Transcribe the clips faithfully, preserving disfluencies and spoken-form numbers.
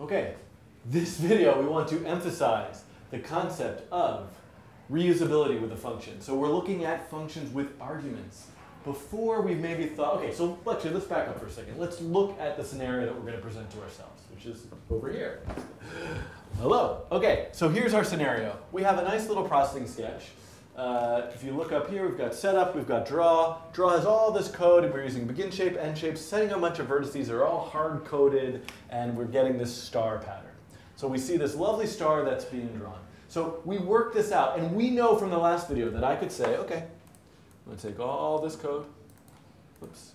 Okay, this video we want to emphasize the concept of reusability with a function. So we're looking at functions with arguments. Before we've maybe thought, okay, so actually let's back up for a second. Let's look at the scenario that we're going to present to ourselves, which is over here. Hello. Okay, so here's our scenario. We have a nice little processing sketch. Uh, if you look up here, we've got setup, we've got draw. Draw has all this code, and we're using begin shape, end shape, setting a bunch of vertices. They're all hard-coded, and we're getting this star pattern. So we see this lovely star that's being drawn. So we work this out, and we know from the last video that I could say, okay, I'm going to take all this code. Whoops.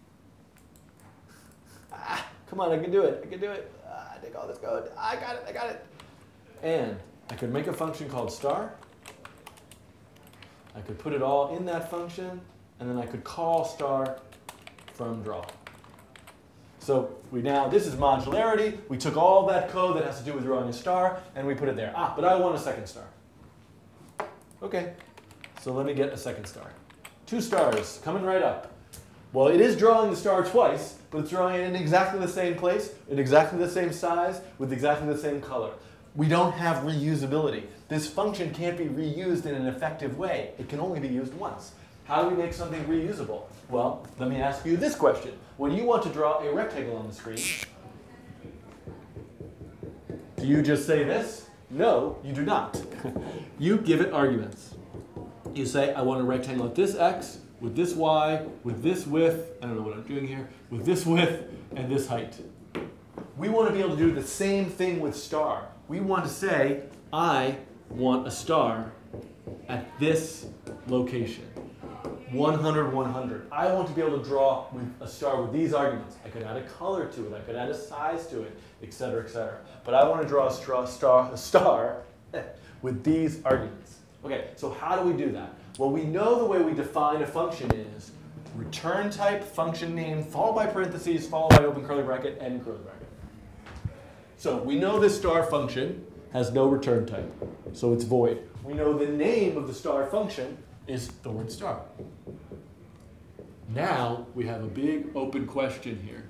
Ah, come on, I can do it. I can do it. Ah, take all this code. I got it. I got it. And I could make a function called star. I could put it all in that function, and then I could call star from draw. So we now, this is modularity. We took all that code that has to do with drawing a star, and we put it there. Ah, but I want a second star. Okay, so let me get a second star. Two stars coming right up. Well, it is drawing the star twice, but it's drawing it in exactly the same place, in exactly the same size, with exactly the same color. We don't have reusability. This function can't be reused in an effective way. It can only be used once. How do we make something reusable? Well, let me ask you this question. When you want to draw a rectangle on the screen, do you just say this? No, you do not. You give it arguments. You say, I want a rectangle at this x, with this y, with this width, I don't know what I'm doing here, with this width and this height. We want to be able to do the same thing with star. We want to say, I want a star at this location. one hundred, one hundred. I want to be able to draw with a star with these arguments. I could add a color to it. I could add a size to it, et cetera, et cetera. But I want to draw a star, star, a star with these arguments. Okay, so how do we do that? Well, we know the way we define a function is return type, function name, followed by parentheses, followed by open curly bracket, end curly bracket. So we know this star function has no return type, so it's void. We know the name of the star function is the word star. Now we have a big open question here.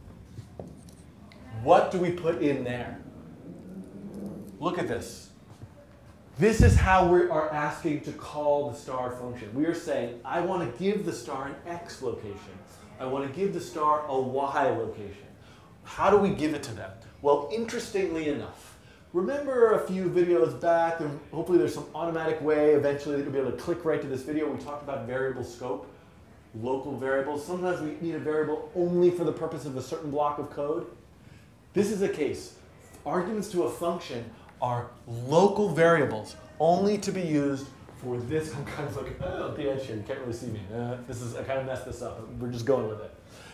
What do we put in there? Look at this. This is how we are asking to call the star function. We are saying, I want to give the star an x location. I want to give the star a y location. How do we give it to them? Well, interestingly enough, remember a few videos back, and hopefully there's some automatic way eventually that you'll be able to click right to this video. We talked about variable scope, local variables. Sometimes we need a variable only for the purpose of a certain block of code. This is the case. Arguments to a function are local variables, only to be used for this. I'm kind of looking oh, at the edge here. You can't really see me. Uh, this is, I kind of messed this up. We're just going with it.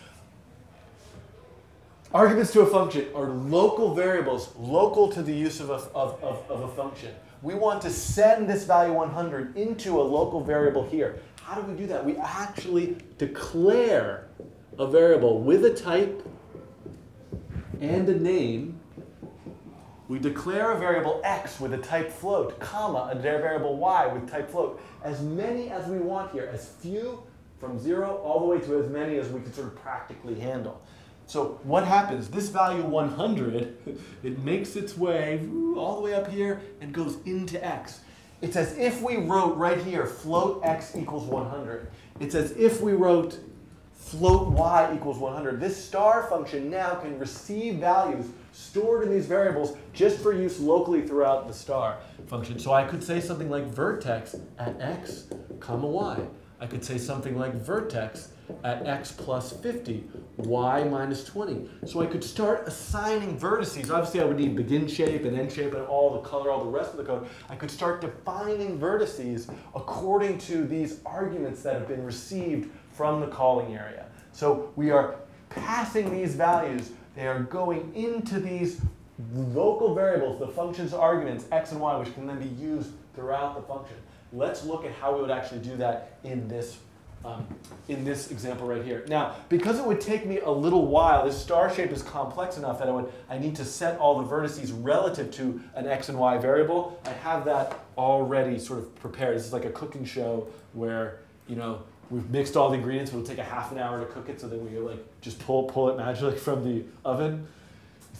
Arguments to a function are local variables, local to the use of a, of, of, of a function. We want to send this value one hundred into a local variable here. How do we do that? We actually declare a variable with a type and a name. We declare a variable x with a type float, comma, a variable y with type float. As many as we want here, as few from zero all the way to as many as we can sort of practically handle. So what happens? This value one hundred, it makes its way all the way up here and goes into x. It's as if we wrote right here, float x equals one hundred. It's as if we wrote float y equals one hundred. This star function now can receive values stored in these variables just for use locally throughout the star function. So I could say something like vertex at x, comma y. I could say something like vertex at x plus fifty, y minus twenty. So I could start assigning vertices. Obviously, I would need begin shape and end shape and all the color, all the rest of the code. I could start defining vertices according to these arguments that have been received from the calling area. So we are passing these values. They are going into these local variables, the function's arguments, x and y, which can then be used throughout the function. Let's look at how we would actually do that in this, um, in this example right here. Now, because it would take me a little while, this star shape is complex enough that I, would, I need to set all the vertices relative to an x and y variable. I have that already sort of prepared. This is like a cooking show where, you know, we've mixed all the ingredients. It'll take a half an hour to cook it, so then we like just pull, pull it magically from the oven.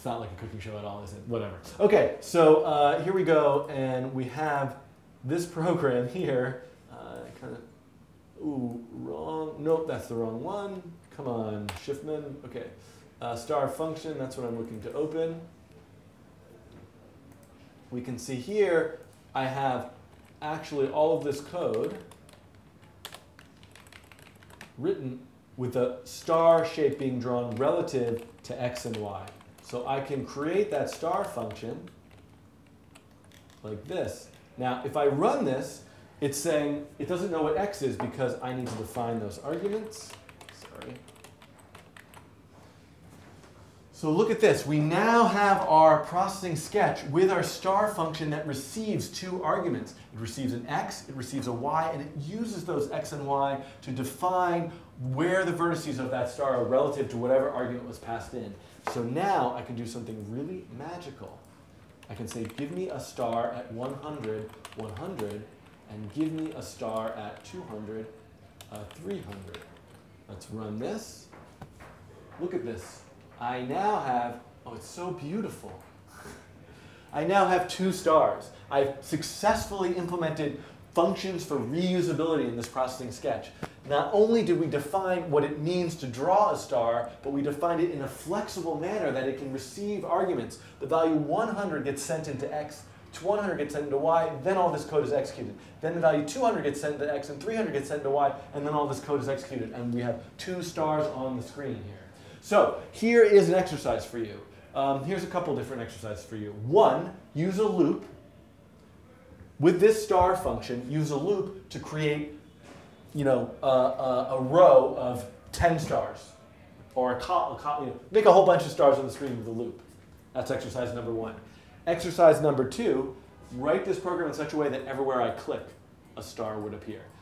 not like a cooking show at all, is it? Whatever. Okay, so uh, here we go, and we have this program here. Uh, kind of, ooh, wrong. Nope, that's the wrong one. Come on, Shiftman. Okay, uh, star function, that's what I'm looking to open. We can see here I have actually all of this code written with a star shape being drawn relative to x and y. So I can create that star function like this. Now, if I run this, it's saying it doesn't know what x is because I need to define those arguments. Sorry. So look at this. We now have our processing sketch with our star function that receives two arguments. It receives an x, it receives a y, and it uses those x and y to define where the vertices of that star are relative to whatever argument was passed in. So now I can do something really magical. I can say, give me a star at one hundred, one hundred, and give me a star at two hundred, uh, three hundred. Let's run this. Look at this. I now have, oh, it's so beautiful. I now have two stars. I've successfully implemented functions for reusability in this processing sketch. Not only did we define what it means to draw a star, but we defined it in a flexible manner that it can receive arguments. The value one hundred gets sent into x, one hundred gets sent into y, then all this code is executed. Then the value two hundred gets sent to x, and three hundred gets sent to y, and then all this code is executed. And we have two stars on the screen here. So here is an exercise for you. Um, here's a couple different exercises for you. One, use a loop. With this star function, use a loop to create, you know, a, a, a row of ten stars, or a, co a you know, make a whole bunch of stars on the screen with a loop. That's exercise number one. Exercise number two, write this program in such a way that everywhere I click, a star would appear.